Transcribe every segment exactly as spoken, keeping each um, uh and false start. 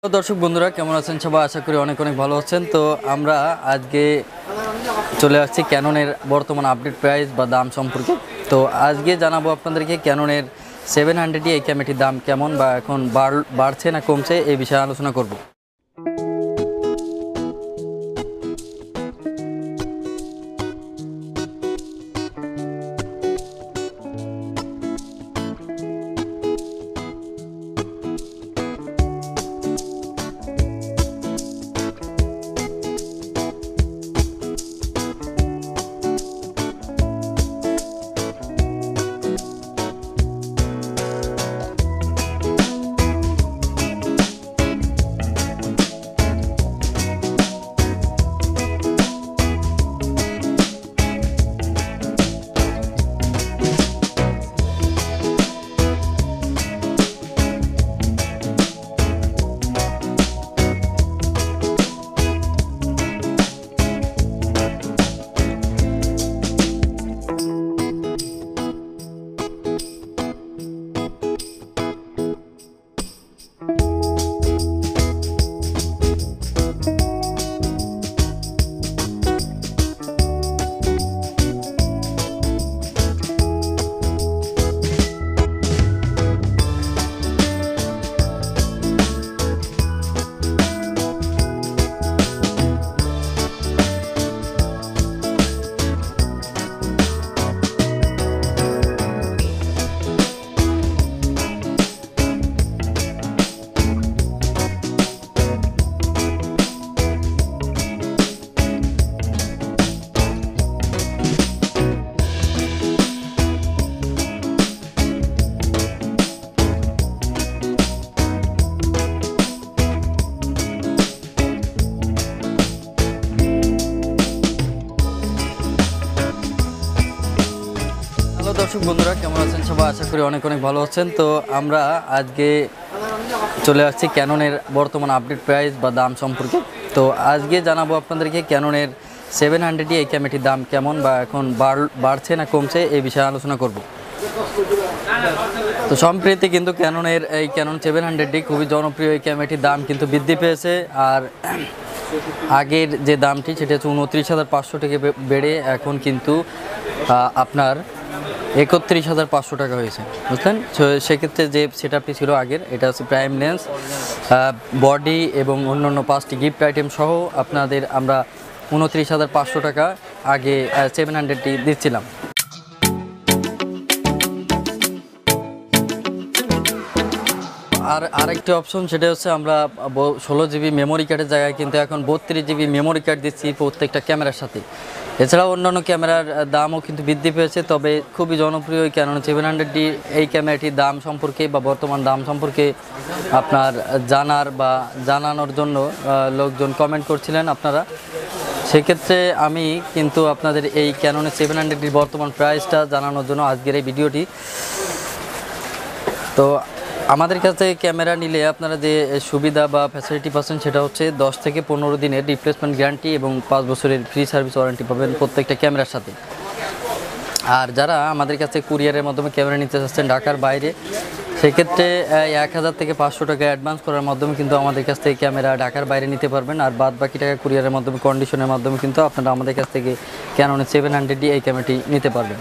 दर्शक बंधुरा केमन आছেন সবাই आशा करी अनेक अनेक ভালো আছেন। तो আমরা আজকে চলে আসছি ক্যাননের বর্তমান আপডেট প্রাইস বা দাম সম্পর্কে। তো আজকে জানাবো আপনাদেরকে ক্যাননের সেভেন হান্ড্রেড এই ক্যামেরাটির দাম কেমন বা এখন বাড়ছে না কমছে এই বিষয়ে আলোচনা করব। दर्शक बंधुरा केमन आছেন সবাই आशा करी अनेक अनेक ভালো আছেন। तो আমরা আজকে চলে আসছি ক্যাননের বর্তমান আপডেট প্রাইস বা দাম সম্পর্কে। তো আজকে জানাবো আপনাদেরকে ক্যাননের সেভেন হান্ড্রেড এই ক্যামেরাটির দাম কেমন বা এখন বাড়ছে না কমছে এই বিষয়ে আলোচনা করব। তো সম্প্রতি কিন্তু ক্যাননের এই ক্যানন সেভেন হান্ড্রেডটি খুবই জনপ্রিয় এই ক্যামেরাটির দাম কিন্তু বৃদ্ধি পেয়েছে। আর আগের যে দামটি সেটা হচ্ছে উনত্রিশ হাজার পাঁচশো থেকে বেড়ে এখন কিন্তু আপনার একত্রিশ হাজার পাঁচশো টাকা হয়েছে, বুঝলেন। সেক্ষেত্রে যে সেট আপটি ছিল আগের, এটা হচ্ছে প্রাইম লেন্স, বডি এবং অন্যান্য পাঁচটি গিফট আইটেম সহ আপনাদের আমরা উনত্রিশ হাজার পাঁচশো টাকা আগে সেভেন হান্ড্রেডটি দিচ্ছিলাম। আর আরেকটি অপশন সেটা হচ্ছে আমরা ষোলো জিবি মেমোরি কার্ডের জায়গায় কিন্তু এখন বত্রিশ জিবি মেমোরি কার্ড দিচ্ছি প্রত্যেকটা ক্যামেরার সাথে। এছাড়াও অন্যান্য ক্যামেরার দামও কিন্তু বৃদ্ধি পেয়েছে, তবে খুবই জনপ্রিয় ক্যানন সেভেন হান্ড্রেডটি এই ক্যামেরাটির দাম সম্পর্কে বা বর্তমান দাম সম্পর্কে আপনার জানার বা জানানোর জন্য লোকজন কমেন্ট করছিলেন আপনারা। সেক্ষেত্রে আমি কিন্তু আপনাদের এই ক্যাননের সেভেন হান্ড্রেডটির বর্তমান প্রাইসটা জানানোর জন্য আজকের এই ভিডিওটি। তো আমাদের কাছে ক্যামেরা নিলে আপনারা যে সুবিধা বা ফ্যাসিলিটি পাচ্ছেন সেটা হচ্ছে দশ থেকে পনেরো দিনের রিপ্লেসমেন্ট গ্যারান্টি এবং পাঁচ বছরের ফ্রি সার্ভিস ওয়ারেন্টি পাবেন প্রত্যেকটা ক্যামেরার সাথে। আর যারা আমাদের কাছে কুরিয়ারের মাধ্যমে ক্যামেরা নিতে চাচ্ছেন ঢাকার বাইরে, সেক্ষেত্রে এক হাজার থেকে পাঁচশো টাকা অ্যাডভান্স করার মাধ্যমে কিন্তু আমাদের কাছ থেকে ক্যামেরা ঢাকার বাইরে নিতে পারবেন। আর বাদ বাকি টাকা কুরিয়ারের মাধ্যমে কন্ডিশনের মাধ্যমে কিন্তু আপনারা আমাদের কাছ থেকে ক্যাননের সেভেন হান্ড্রেডটি এই ক্যামেরাটি নিতে পারবেন।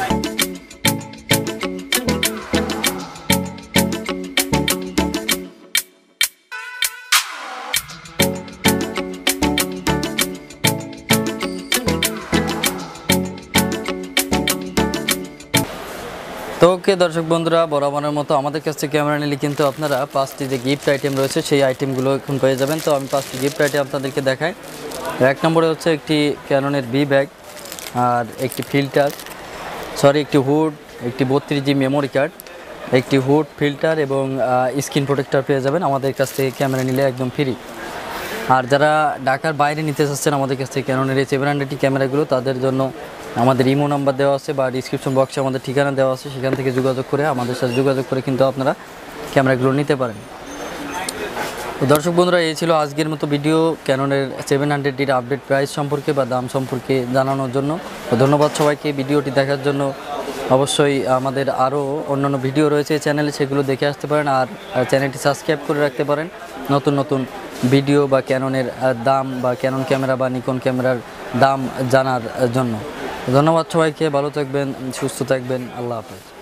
তো ওকে দর্শক বন্ধুরা, বরাবরের মতো আমাদের কাছ থেকে ক্যামেরা নিলে কিন্তু আপনারা পাঁচটি যে গিফট আইটেম রয়েছে সেই আইটেমগুলো এখন পেয়ে যাবেন। তো আমি পাঁচটি গিফট আইটেম আপনাদেরকে দেখাই। এক নম্বরে হচ্ছে একটি ক্যাননের বি ব্যাগ, আর একটি ফিল্টার, সরি একটি হুড, একটি বত্রিশ জি মেমোরি কার্ড, একটি হুড, ফিল্টার এবং স্ক্রিন প্রোটেক্টর পেয়ে যাবেন আমাদের কাছ থেকে ক্যামেরা নিলে একদম ফ্রি। আর যারা ঢাকার বাইরে নিতে চাচ্ছেন আমাদের কাছ থেকে ক্যাননের এই সেভেন হান্ড্রেডটি ক্যামেরাগুলো, তাদের জন্য আমাদের ইমো নাম্বার দেওয়া আছে বা ডিসক্রিপশন বক্সে আমাদের ঠিকানা দেওয়া আছে, সেখান থেকে যোগাযোগ করে আমাদের সাথে যোগাযোগ করে কিন্তু আপনারা ক্যামেরাগুলো নিতে পারেন। তো দর্শক বন্ধুরা, এই ছিল আজকের মতো ভিডিও ক্যাননের সেভেন হান্ড্রেডটির আপডেট প্রাইস সম্পর্কে বা দাম সম্পর্কে জানানোর জন্য। তো ধন্যবাদ সবাইকে ভিডিওটি দেখার জন্য। অবশ্যই আমাদের আরও অন্যান্য ভিডিও রয়েছে এই চ্যানেলে, সেগুলো দেখে আসতে পারেন। আর চ্যানেলটি সাবস্ক্রাইব করে রাখতে পারেন নতুন নতুন ভিডিও বা ক্যাননের দাম বা ক্যানন ক্যামেরা বা নিকন ক্যামেরার দাম জানার জন্য। ধন্যবাদ সবাইকে, ভালো থাকবেন, সুস্থ থাকবেন, আল্লাহ হাফেজ।